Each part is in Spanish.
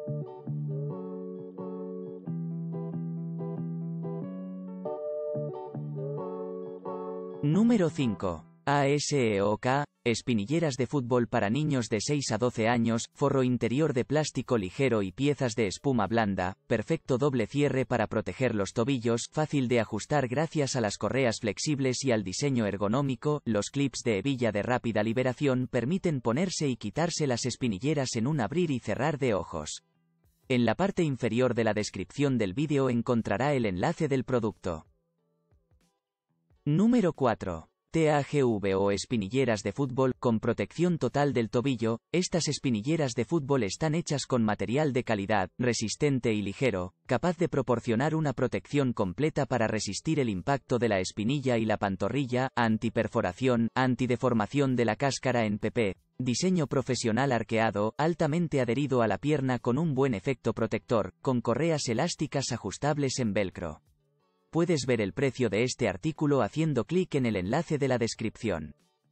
Número 5. ASEOK, espinilleras de fútbol para niños de 6 a 12 años, forro interior de plástico ligero y piezas de espuma blanda, perfecto doble cierre para proteger los tobillos, fácil de ajustar gracias a las correas flexibles y al diseño ergonómico, los clips de hebilla de rápida liberación permiten ponerse y quitarse las espinilleras en un abrir y cerrar de ojos. En la parte inferior de la descripción del vídeo encontrará el enlace del producto. Número 4. TAGV o espinilleras de fútbol, con protección total del tobillo. Estas espinilleras de fútbol están hechas con material de calidad, resistente y ligero, capaz de proporcionar una protección completa para resistir el impacto de la espinilla y la pantorrilla, antiperforación, antideformación de la cáscara en PP, diseño profesional arqueado, altamente adherido a la pierna con un buen efecto protector, con correas elásticas ajustables en velcro. Puedes ver el precio de este artículo haciendo clic en el enlace de la descripción.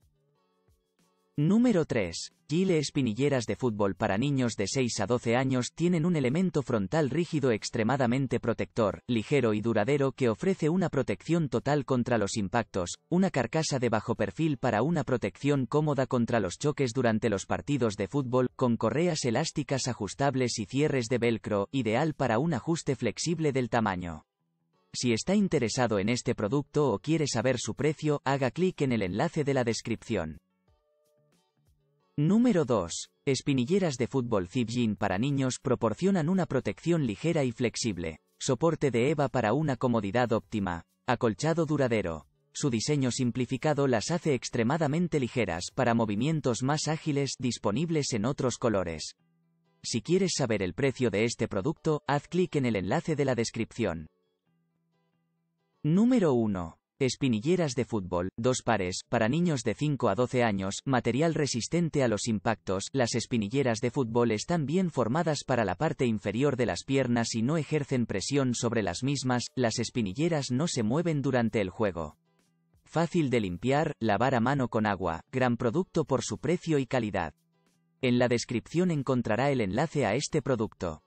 Número 3. Gille espinilleras de fútbol para niños de 6 a 12 años tienen un elemento frontal rígido extremadamente protector, ligero y duradero que ofrece una protección total contra los impactos, una carcasa de bajo perfil para una protección cómoda contra los choques durante los partidos de fútbol, con correas elásticas ajustables y cierres de velcro, ideal para un ajuste flexible del tamaño. Si está interesado en este producto o quiere saber su precio, haga clic en el enlace de la descripción. Número 2. Espinilleras de fútbol Zip-Gin para niños proporcionan una protección ligera y flexible. Soporte de EVA para una comodidad óptima. Acolchado duradero. Su diseño simplificado las hace extremadamente ligeras para movimientos más ágiles, disponibles en otros colores. Si quieres saber el precio de este producto, haz clic en el enlace de la descripción. Número 1. Espinilleras de fútbol, 2 pares, para niños de 5 a 12 años, material resistente a los impactos. Las espinilleras de fútbol están bien formadas para la parte inferior de las piernas y no ejercen presión sobre las mismas. Las espinilleras no se mueven durante el juego. Fácil de limpiar, lavar a mano con agua, gran producto por su precio y calidad. En la descripción encontrará el enlace a este producto.